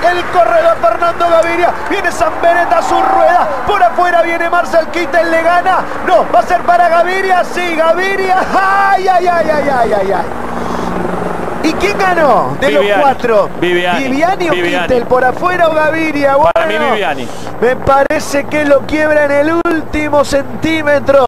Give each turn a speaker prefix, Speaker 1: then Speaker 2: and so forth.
Speaker 1: el corredor Fernando Gaviria. Viene Zamberetta a su rueda. Por afuera viene Marcel Kittel, le gana. No, va a ser para Gaviria. Sí, Gaviria. ¡Ay, ay, ay, ay, ay, ay, ay! ¿Y quién ganó de los cuatro?
Speaker 2: Viviani
Speaker 1: o Kittel, por afuera o Gaviria. Bueno,
Speaker 2: para mí Viviani.
Speaker 1: Me parece que lo quiebra en el último centímetro.